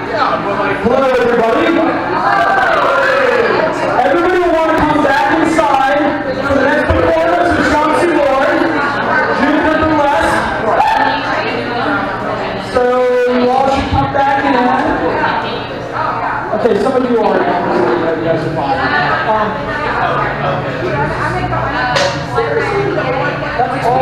Hello, everybody. Everybody will want to come back inside for the next performance of Schatzi June to the left. So you all should come back in. Okay, some of you already know. You guys are fine. That's all.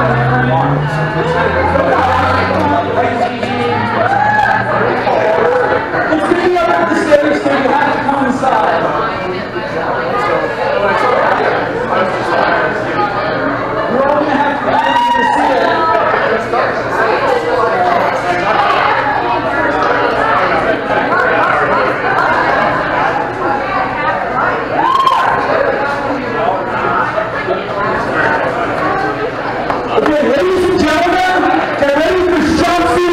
It's picking up at the stage, so you have to come inside. You're all going to have to see it. Okay, ladies and gentlemen, get ready for Schatzi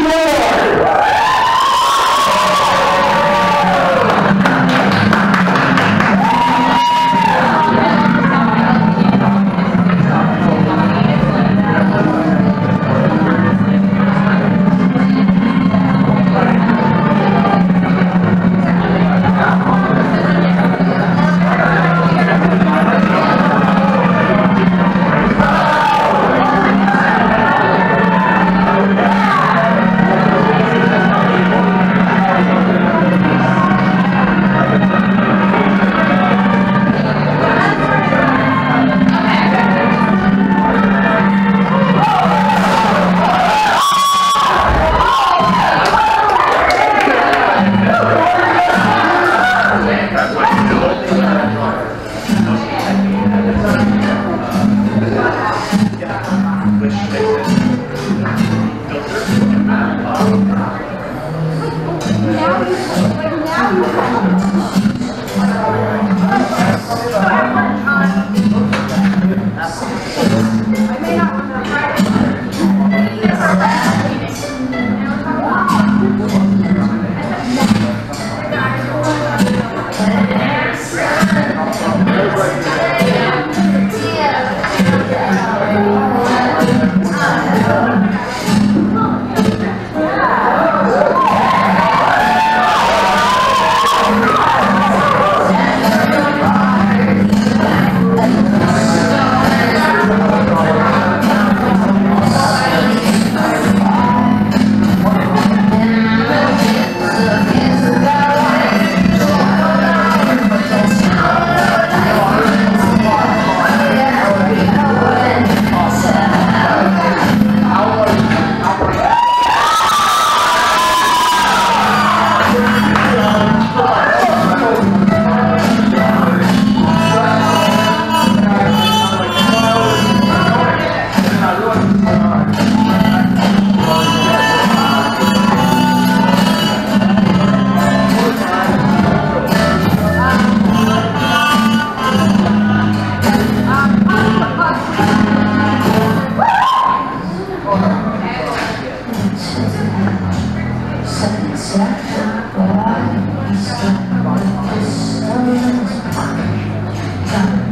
Cabaret.